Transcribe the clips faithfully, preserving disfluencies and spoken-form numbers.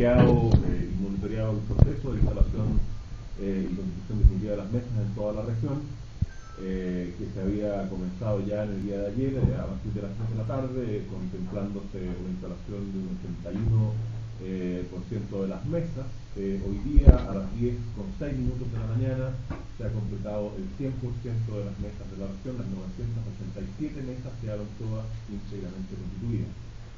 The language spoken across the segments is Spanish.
eh, y monitoreado el proceso de instalación eh, y constitución definitiva de las mesas en toda la región, eh, que se había comenzado ya en el día de ayer eh, a partir de las tres de la tarde, eh, contemplándose una instalación de un ochenta y uno por ciento eh, de las mesas. Eh, hoy día a las diez con seis minutos de la mañana se ha completado el cien por ciento de las mesas de la región. Las novecientas ochenta y siete mesas quedaron todas íntegramente constituidas.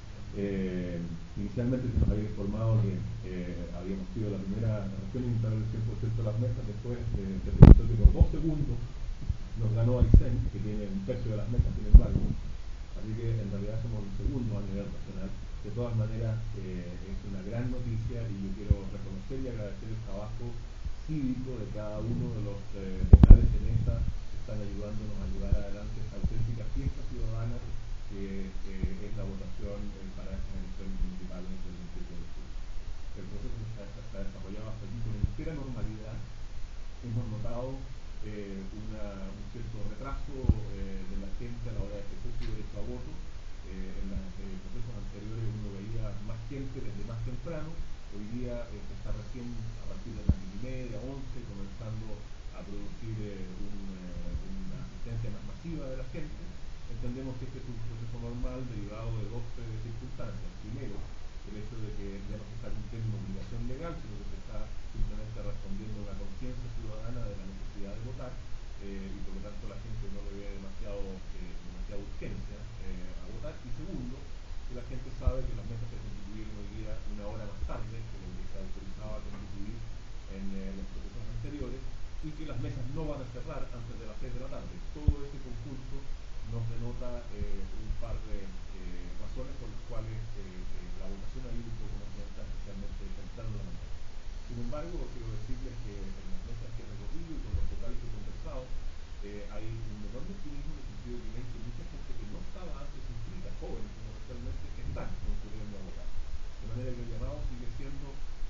Eh, inicialmente se nos había informado que eh, habíamos sido la primera región en instalar el cien por ciento de las mesas. Después eh, se preguntó que por dos segundos nos ganó Aysén, que tiene un tercio de las mesas, sin embargo. Así que en realidad somos el segundo a nivel nacional. De todas maneras, eh, es una gran noticia y yo quiero reconocer y agradecer el trabajo cívico de cada uno de los eh, vocales de mesa que están ayudándonos a llevar adelante esta auténtica fiesta ciudadana que eh, es la votación eh, para estas elecciones municipales del veintiocho de octubre. El proceso se está, está desarrollado hasta aquí con entera normalidad. Hemos notado eh, una, un cierto retraso eh, de la gente a la hora de ejercer su derecho a voto. Eh, en los eh, procesos anteriores uno veía más gente desde más temprano. Hoy día eh, se está recién a partir de las diez y media, once, comenzando a producir eh, un, eh, una asistencia más masiva de la gente. Entendemos que este es un proceso normal derivado de dos eh, circunstancias. Primero, el hecho de que ya no se está cumpliendo una obligación legal, sino que se está simplemente respondiendo a una conciencia ciudadana de la necesidad de votar, eh, y por lo tanto la gente no le ve demasiado, eh, demasiada urgencia eh, a votar. Y segundo, que la gente sabe que las mesas se constituyeron hoy día una hora más tarde que lo que se autorizaba a constituir en eh, los procesos anteriores, y que las mesas no van a cerrar antes de las seis de la tarde. Todo ese conjunto nos denota eh, un par de eh, razones por las cuales eh, eh, la votación ha ido un poco más lenta, especialmente temprano en la mañana. Sin embargo, quiero decirles que en las mesas que he recorrido y con los vocales que he conversado, eh, hay un enorme optimismo en el sentido de que hay mucha gente que no estaba antes inscrita, jóvenes fundamentalmente, que están concurriendo a votar. De manera que el llamado sigue siendo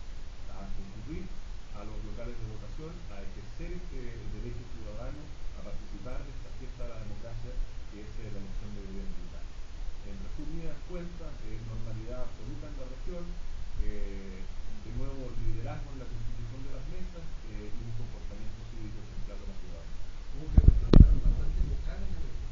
a concurrir a los locales de votación, a ejercer este, el derecho ciudadano, a participar de esta fiesta de la democracia que es eh, la elección de gobierno local. En resumidas cuentas, eh, normalidad absoluta en la región, eh, de nuevo liderazgo en la constitución de las mesas eh, y un comportamiento cívico ejemplar de la ciudadanía. Hubo que reemplazar bastantes vocales en el...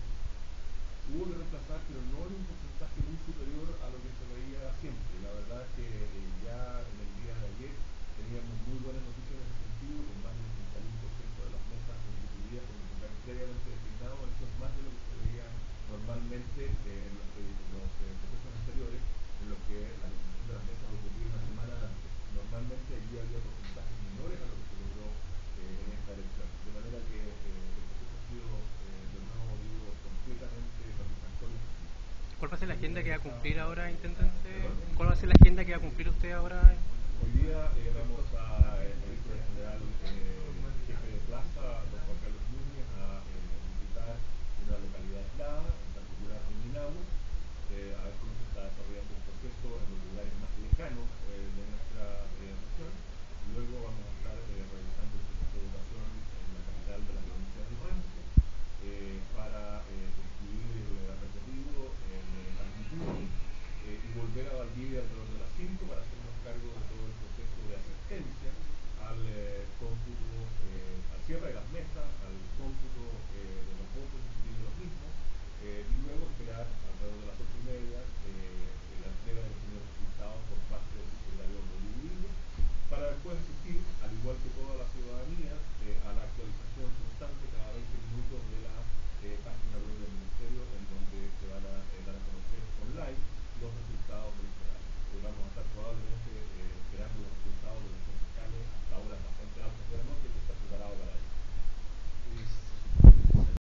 Hubo que reemplazar, pero no en un porcentaje muy superior a lo que se veía siempre. La verdad es que eh, ya en el día de ayer teníamos muy buenas noticias en ese sentido, con más del ochenta y uno por ciento de las mesas constituidas con un vocal previamente designado. Eso es más de lo que se veía normalmente eh, en los, en los eh, procesos anteriores, en los que la constitución de las mesas ocurría una semana antes. Normalmente allí había porcentajes menores a lo que se logró eh, en esta elección. De manera que eh, el proceso ha sido, eh, de nuevo digo, completamente satisfactorio. ¿Cuál va a ser la agenda que va a cumplir ahora, intendente? ¿Cuál va a ser la agenda que va a cumplir usted ahora? Hoy día eh, vamos a el ministro general, eh, jefe de plaza, don Juan Carlos Núñez, a eh, visitar una localidad aislada, en particular en Minagua, eh, a ver cómo se está desarrollando el proceso en los lugares más lejanos eh, de nuestra eh, región. Luego vamos a estar eh, realizando el proceso de votación en la capital de la provincia del Ranco, eh, para eh, concluir el recorrido en eh, Tanquituy eh, y volver a Valdivia alrededor de las cinco para hacernos cargo de todo el proceso de asistencia al eh, cómputo, eh, al cierre de las mesas, al cómputo eh, de los votos y de los mismos, eh, y luego esperar alrededor de las ocho y media eh, la entrega de los primeros resultados por parte del secretario Rodrigo, para después asistir, al igual que toda la ciudadanía,